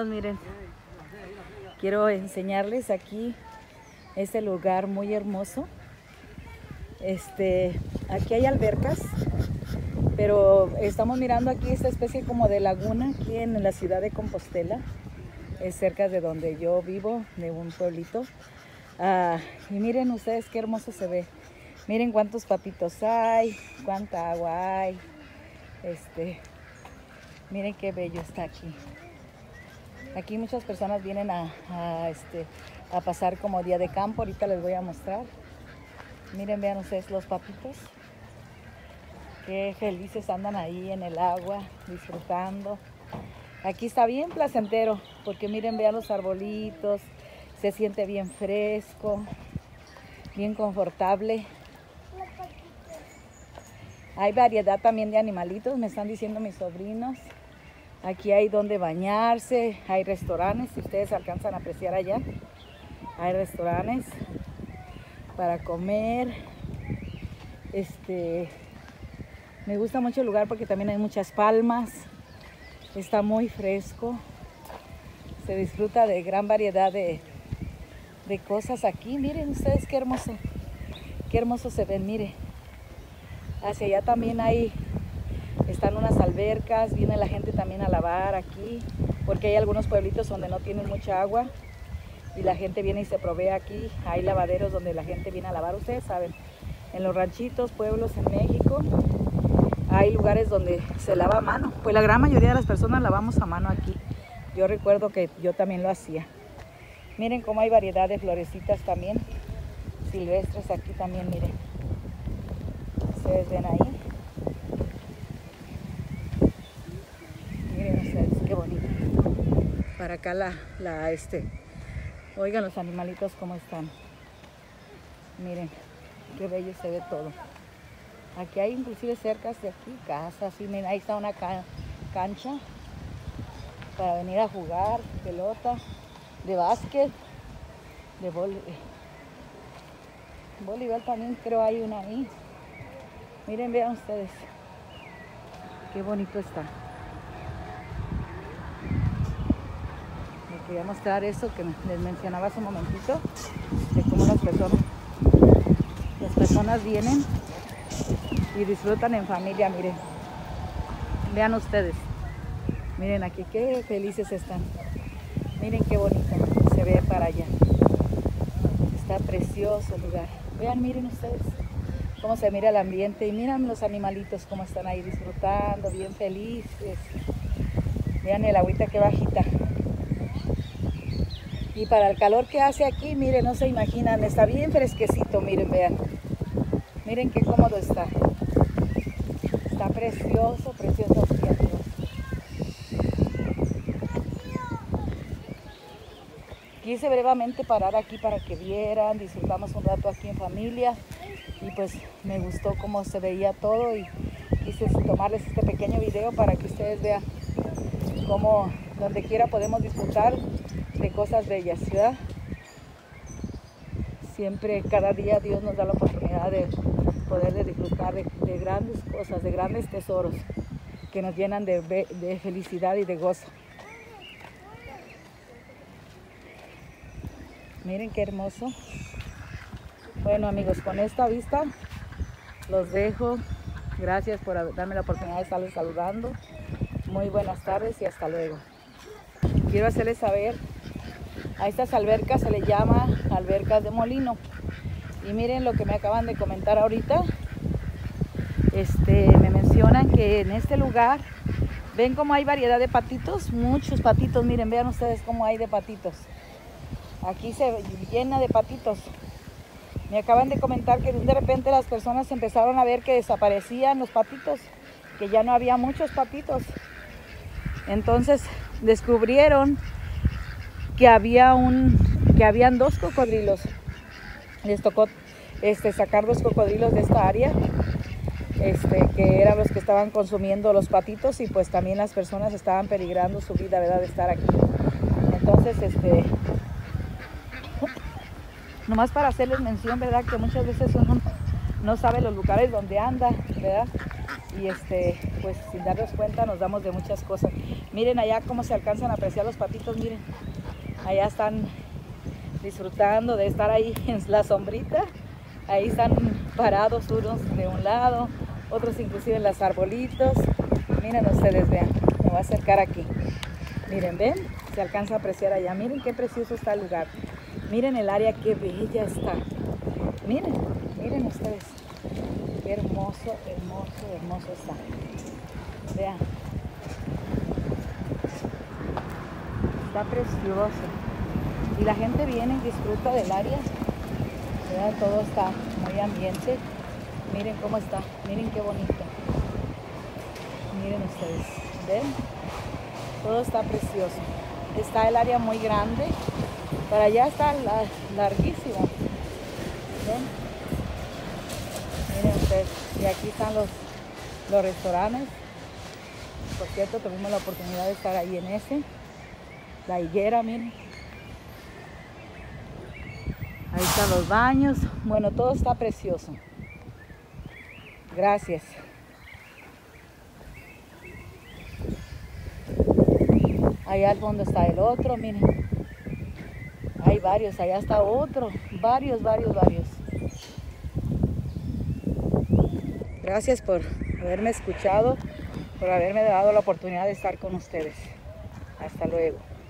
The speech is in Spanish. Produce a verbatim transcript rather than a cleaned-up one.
amigos, miren, quiero enseñarles aquí este lugar muy hermoso. Este, aquí hay albercas, pero estamos mirando aquí esta especie como de laguna aquí en la ciudad de Compostela. Es cerca de donde yo vivo, de un pueblito. Ah, y miren ustedes qué hermoso se ve. Miren cuántos patitos hay, cuánta agua hay. Este, miren qué bello está aquí. Aquí muchas personas vienen a, a, este, a pasar como día de campo. Ahorita les voy a mostrar. Miren, vean ustedes los patitos. Qué felices andan ahí en el agua, disfrutando. Aquí está bien placentero, porque miren, vean los arbolitos. Se siente bien fresco, bien confortable. Hay variedad también de animalitos, me están diciendo mis sobrinos. Aquí hay donde bañarse, hay restaurantes, si ustedes alcanzan a apreciar allá. Hay restaurantes para comer. Este, me gusta mucho el lugar porque también hay muchas palmas. Está muy fresco. Se disfruta de gran variedad de, de cosas aquí. Miren ustedes qué hermoso, qué hermoso se ven, miren. Hacia allá también hay, están unas albercas, viene la gente también a lavar aquí, porque hay algunos pueblitos donde no tienen mucha agua y la gente viene y se provee aquí. Hay lavaderos donde la gente viene a lavar, ustedes saben, en los ranchitos, pueblos en México, hay lugares donde se lava a mano. Pues la gran mayoría de las personas lavamos a mano aquí. Yo recuerdo que yo también lo hacía. Miren cómo hay variedad de florecitas también, silvestres aquí también, miren. Ustedes ven ahí. Miren ustedes, qué bonito. Para acá la, la este. Oigan los animalitos cómo están. Miren, qué bello se ve todo. Aquí hay inclusive cerca de aquí casas. Y miren, ahí está una ca cancha para venir a jugar pelota, de básquet, de vole voleibol también creo hay una ahí. Miren, vean ustedes, qué bonito está. Les quería mostrar eso que les mencionaba hace un momentito, de cómo las personas, las personas vienen y disfrutan en familia, miren. Vean ustedes, miren aquí qué felices están. Miren qué bonito se ve para allá. Está precioso el lugar. Vean, miren ustedes cómo se mira el ambiente y miran los animalitos cómo están ahí disfrutando, bien felices. Vean el agüita que bajita. Y para el calor que hace aquí, miren, no se imaginan, está bien fresquecito, miren, vean. Miren qué cómodo está. Está precioso, precioso aquí, amigos. Quise brevemente parar aquí para que vieran, disfrutamos un rato aquí en familia. Y pues me gustó cómo se veía todo y quise tomarles este pequeño video para que ustedes vean cómo donde quiera podemos disfrutar de cosas bellas, ¿verdad? Siempre, cada día Dios nos da la oportunidad de poder de disfrutar de, de grandes cosas, de grandes tesoros que nos llenan de, de felicidad y de gozo. Miren qué hermoso. Bueno amigos, con esta vista los dejo. Gracias por darme la oportunidad de estarles saludando. Muy buenas tardes y hasta luego. Quiero hacerles saber, a estas albercas se le llama albercas de molino. Y miren lo que me acaban de comentar ahorita. Este, me mencionan que en este lugar, ven cómo hay variedad de patitos, muchos patitos. Miren, vean ustedes cómo hay de patitos. Aquí se llena de patitos. Me acaban de comentar que de repente las personas empezaron a ver que desaparecían los patitos, que ya no había muchos patitos. Entonces descubrieron que había un, que habían dos cocodrilos. Les tocó este, sacar dos cocodrilos de esta área, este, que eran los que estaban consumiendo los patitos y pues también las personas estaban peligrando su vida, ¿verdad?, de estar aquí. Entonces, este... nomás para hacerles mención, ¿verdad?, que muchas veces uno no sabe los lugares donde anda, ¿verdad? Y este, pues sin darnos cuenta nos damos de muchas cosas. Miren allá cómo se alcanzan a apreciar los patitos, miren. Allá están disfrutando de estar ahí en la sombrita. Ahí están parados unos de un lado, otros inclusive en los arbolitos. Miren ustedes, vean, me voy a acercar aquí. Miren, ven, se alcanza a apreciar allá. Miren qué precioso está el lugar. Miren el área, qué bella está. Miren, miren ustedes. Qué hermoso, hermoso, hermoso está. Vean. Está precioso. Y la gente viene y disfruta del área. Vean, todo está muy ambiente. Miren cómo está. Miren qué bonito. Miren ustedes. ¿Ven? Todo está precioso. Está el área muy grande. Para allá está la, larguísimo. ¿Ven? Miren ustedes. Y aquí están los, los restaurantes. Por cierto, tuvimos la oportunidad de estar ahí en ese. La higuera, miren. Ahí están los baños. Bueno, todo está precioso. Gracias. Allá al fondo está el otro, miren. Hay varios, allá está otro. Varios, varios, varios. Gracias por haberme escuchado, por haberme dado la oportunidad de estar con ustedes. Hasta luego.